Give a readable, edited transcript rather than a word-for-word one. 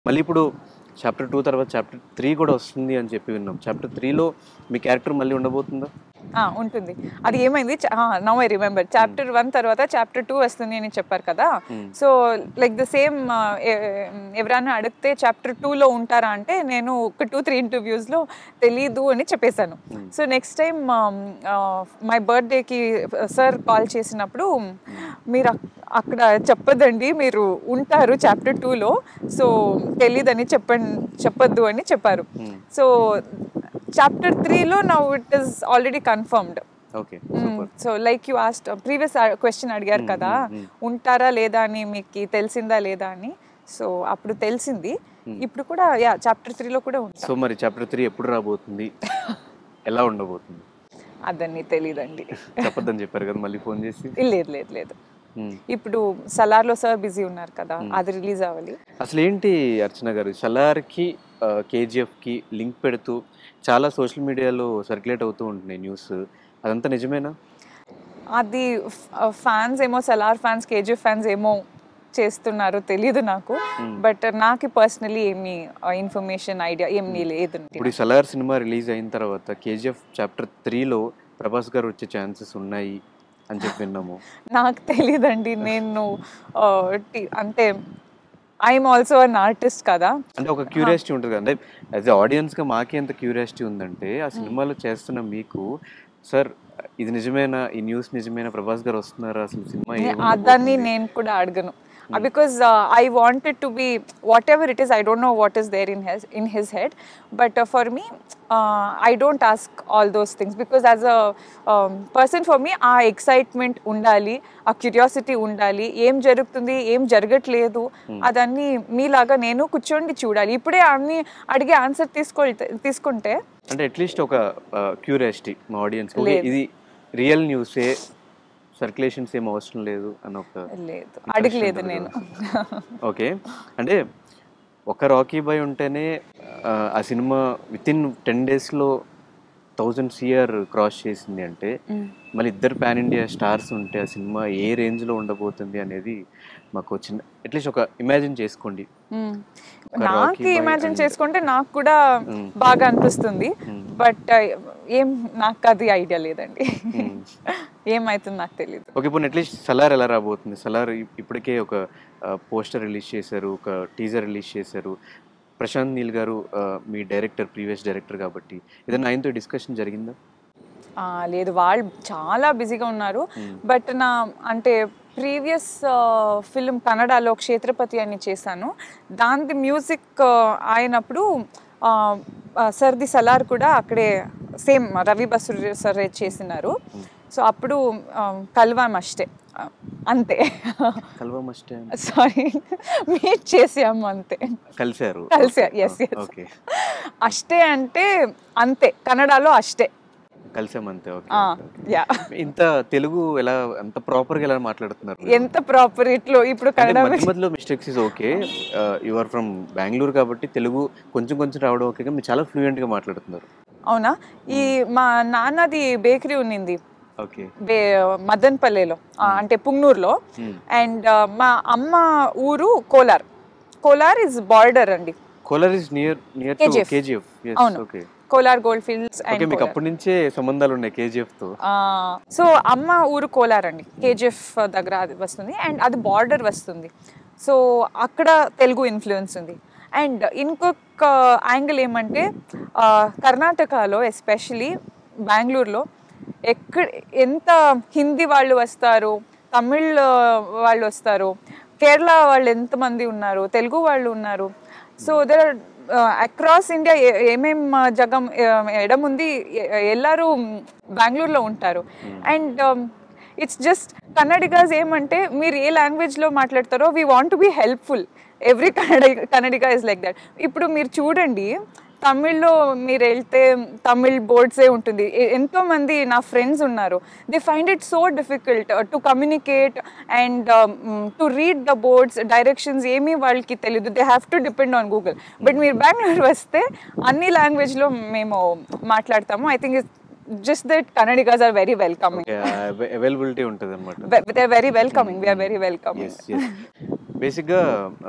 మళ్ళీ ఇప్పుడు చాప్టర్ 2 తర్వాత చాప్టర్ 3 కూడా వస్తుంది అని చెప్పి విన్నాం. చాప్టర్ 3లో మీ క్యారెక్టర్ మళ్ళీ ఉండబోతుందా? ఉంటుంది. అది ఏమైంది, నౌ ఐ రిమెంబర్, చాప్టర్ 1 తర్వాత చాప్టర్ 2 వస్తుంది అని చెప్పారు కదా. సో లైక్ ద సేమ్, ఎవరైనా అడిగితే చాప్టర్ 2లో ఉంటారా అంటే నేను ఒక 2-3 ఇంటర్వ్యూస్లో తెలీదు అని చెప్పేశాను. సో నెక్స్ట్ టైం మై బర్త్డేకి సార్ కాల్ చేసినప్పుడు, మీరు అక్కడ చెప్పదండి, మీరు ఉంటారు చాప్టర్ 2లో, సో తెలీదని చెప్పొద్దు అని చెప్పారు. సో చాప్టర్ 3లో now it is already confirmed. Okay. So like you asked previous question అడిగారు కదా, ఉంటారా లేదా అని, మీకు తెలిసిందా లేదా అని. సో అప్పుడు తెలిసింది. ఇప్పుడు కూడా చాప్టర్ 3లో కూడా ఉంది. సో మరి చాప్టర్ 3 ఎప్పుడు రాబోతుంది, ఎలా ఉండబోతుంది? అదన్నీ తెలీదండి. చెప్పొద్దని చెప్పారు కదా మళ్ళీ ఫోన్ చేసి. లేదు. ఇప్పుడు సలార్లో సార్ బిజీ ఉన్నారు కదా, అది రిలీజ్ అవ్వాలి. అసలు ఏంటి అర్చన గారు, సలార్కి కేజీఎఫ్కి లింక్ పెడుతూ చాలా సోషల్ మీడియాలో సర్క్యులేట్ అవుతూ ఉంటున్నాయి న్యూస్, అదంతా నిజమేనా? అది ఫ్యాన్స్ ఏమో, సలార్ ఫ్యాన్స్ కేజీఎఫ్ ఫ్యాన్స్ ఏమో చేస్తున్నారు, తెలీదు నాకు. బట్ నాకు పర్సనలీ ఏమి ఇన్ఫర్మేషన్ ఐడియా ఏమీ లేదు. ఇప్పుడు సలార్ సినిమా రిలీజ్ అయిన తర్వాత కేజీఎఫ్ చాప్టర్ 3లో ప్రభాస్ గారు వచ్చే ఛాన్సెస్ ఉన్నాయి అని చెప్పి విన్నాము. నాకు తెలీదండి. నేను అంటే ఐఎమ్ ఆల్సో అన్ ఆర్టిస్ట్ కదా, అంటే ఒక క్యూరియాసిటీ ఉంటుంది కదా. అంటే యాజ్ ఎ ఆడియన్స్గా మాకే ఎంత క్యూరియాసిటీ ఉందంటే, ఆ సినిమాలో చేస్తున్న మీకు, సార్ ఇది నిజమేనా, ఈ న్యూస్ నిజమేనా, ప్రభాస్ గారు వస్తున్నారా, అసలు సినిమా దాన్ని నేను కూడా అడగను. Because I wanted to be whatever it is. I don't know what is there in his head, but for me, I don't ask all those things, because as a person, for me, ఆ excitement undali, ఆ curiosity undali, ఏం జరుగుతుంది ఏం జరగట్లేదు అదన్నీ మీలాగా నేను కూర్చోండి చూడాలి. ఇప్పుడే అన్ని అడిగే ఆన్సర్ తీసుకుంటే అంటే అట్లీస్ట్ ఒక క్యూరియాసిటీ మా ఆడియన్స్, ఇది రియల్ న్యూసే, సర్క్యులేషన్స్ ఏం అవసరం లేదు అని ఒక లేదు, అడగలేదు నేను. ఓకే. అంటే ఒక రాకీ బాయ్ ఉంటేనే ఆ సినిమా వితిన్ 10 daysలో 1000 CR క్రాస్ చేసింది అంటే, మళ్ళీ ఇద్దరు పాన్ ఇండియా స్టార్స్ ఉంటే ఆ సినిమా ఏ రేంజ్లో ఉండబోతుంది అనేది మాకు చిన్న అట్లీస్ట్ ఒక ఇమాజిన్ చేసుకోండి. నాకు ఇమాజిన్ చేసుకుంటే నాకు కూడా బాగా అనిపిస్తుంది. బట్ నాకు అది ఐడియా లేదండి, ఏమైతుంది నాకు తెలియదు. ఓకే. ఇప్పుడు అట్లీస్ట్ సలార్ ఎలా రాబోతుంది? సలార్ ఇప్పటికే ఒక పోస్టర్ రిలీజ్ చేశారు, ఒక టీజర్ రిలీజ్ చేశారు. ప్రశాంత్ నీల్ గారు మీ డైరెక్టర్, ప్రీవియస్ డైరెక్టర్ కాబట్టి ఏదైనా ఆయనతో డిస్కషన్ జరిగిందా? లేదు, వాళ్ళు చాలా బిజీగా ఉన్నారు. బట్ అంటే ప్రీవియస్ ఫిల్మ్ కన్నడలో క్షేత్రపతి అని చేశాను, దాని మ్యూజిక్ అయినప్పుడు సర్ది సలార్ కూడా అక్కడే సేమ్ రవి బసు సార్ చేసినారు. సో అప్పుడు కల్వాం అష్టే, అంతే. సారీ, మీట్ చేసాము అంతే, కలిసారు. ఎస్, అష్టే అంటే అంతే, కన్నడలో అష్టే కలిసామంతే. ఇంత తెలుగు ఎలా, ఎంత ప్రాపర్గా ఎలా మాట్లాడుతున్నారు? ఎంత ప్రాపర్ ఇట్లో ఇప్పుడు కన్నడ మధ్యలో mistakes is okay. You are from Bengaluru కాబట్టి తెలుగు కొంచెం కొంచెం రావడం ఓకే, మీరు చాలా ఫ్లూయెంట్గా మాట్లాడుతున్నారు. అవునా? ఈ మా నాన్నది బేకరీ ఉన్నింది మదన్పల్లెలో, అంటే పుంగనూరులో. అండ్ మా అమ్మ ఊరు కోలార్. కోలార్ ఇస్ బార్డర్ అండి. Kolar is near KGF. అవును, కోలార్ గోల్డ్ ఫీల్డ్స్. మీకు అప్పటి నుంచే సంబంధాలు ఉన్నాయి కేజీఎఫ్ తో. సో అమ్మ ఊరు కోలార్ అండి, కేజీఎఫ్ దగ్గర అది వస్తుంది, అండ్ అది బార్డర్ వస్తుంది. సో అక్కడ తెలుగు ఇన్ఫ్లుయెన్స్ ఉంది. అండ్ ఇంకొక యాంగిల్ ఏమంటే, కర్ణాటకలో ఎస్పెషలీ బెంగళూరులో ఎంత హిందీ వాళ్ళు వస్తారు, తమిళ్ వాళ్ళు వస్తారు, కేరళ వాళ్ళు ఎంతమంది ఉన్నారు, తెలుగు వాళ్ళు ఉన్నారు. సో దర్ అక్రాస్ ఇండియా ఏమేం జగం ఎడముంది, ಎಲ್ಲರೂ బెంగళూరులో ఉంటారు. అండ్ ఇట్స్ జస్ట్ కన్నడిగాస్ ఏమంటే, మీరు ఏ లాంగ్వేజ్లో మాట్లాడతారో we want to be helpful. Every Kannadiga is like that. ఇప్పుడు మీరు చూడండి, తమిళ్లో మీరు వెళ్తే తమిళ్ బోర్డ్సే ఉంటుంది. ఎంతోమంది నా ఫ్రెండ్స్ ఉన్నారు, they find it so difficult to communicate and to read the boards, directions ఏమీ వాళ్ళకి తెలియదు. They have to depend on Google. But మీరు బెంగళూరు వస్తే అన్ని లాంగ్వేజ్లో మేము మాట్లాడతాము. I think just that Kannadigas are very welcoming. Availability untadi annamata. They are very welcoming. We are very welcoming. Yes. Basically